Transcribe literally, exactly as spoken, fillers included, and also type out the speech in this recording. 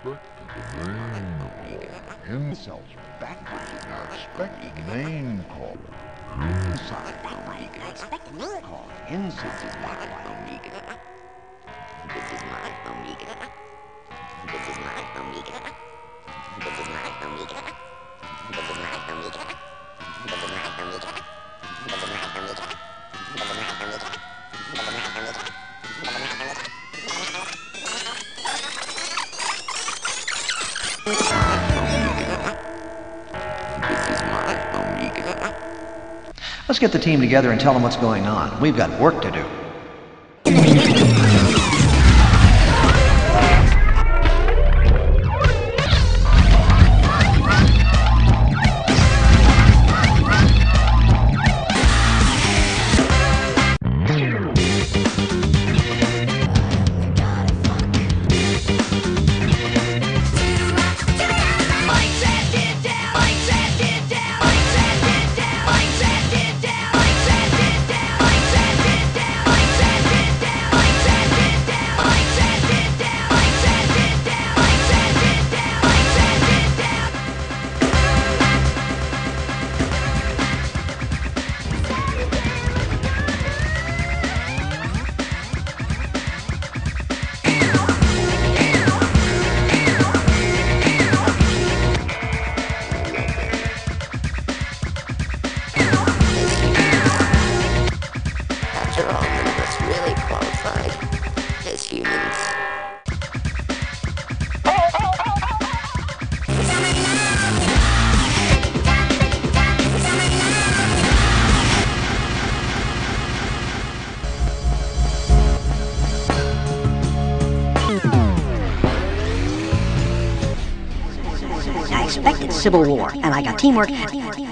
Cells backwards now. Expect name call. Inside Omega. Expect name call. Inside Omega. This is my Omega. This is my Omega. This is my Omega. This is my Omega. This is my Omega. This is my Omega. This is my Omega. This is my Omega. Let's get the team together and tell them what's going on. We've got work to do. After all, none of us really qualified as humans. I expected civil war, and I got teamwork.